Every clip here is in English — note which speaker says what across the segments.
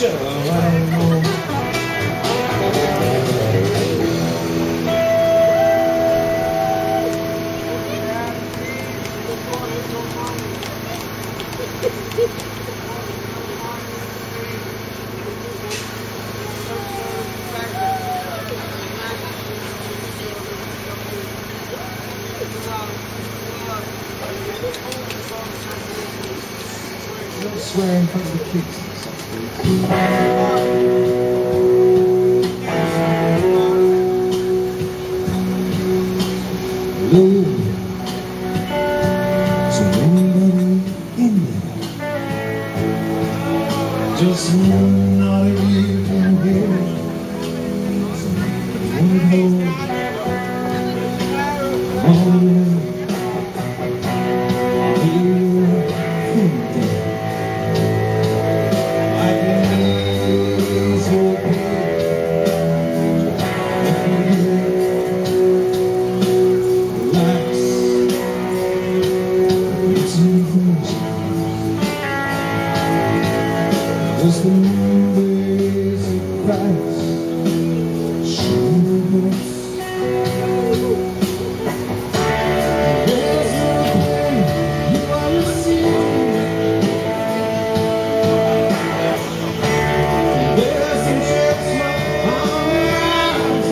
Speaker 1: Don't swear in front of the kids. Love, so anybody in there, just not a you can hear. One hold on you. Just the ways of Christ showing us. There's no pain you are receiving. There's some checks on the eyes.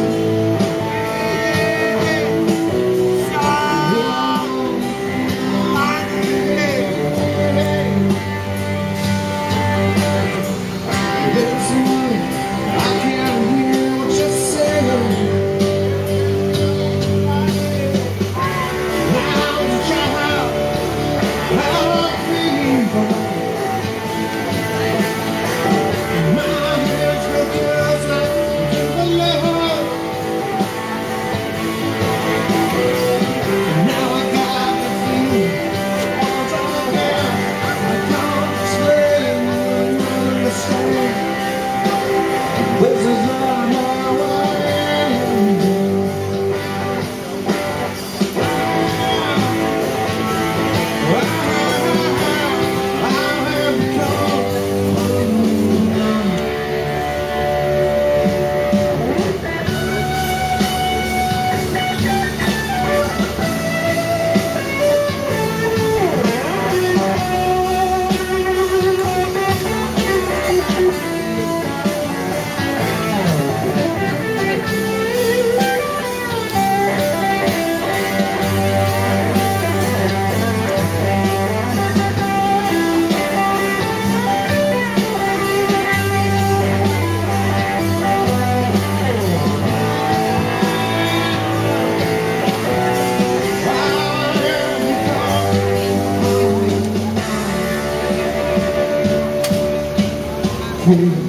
Speaker 2: Hey.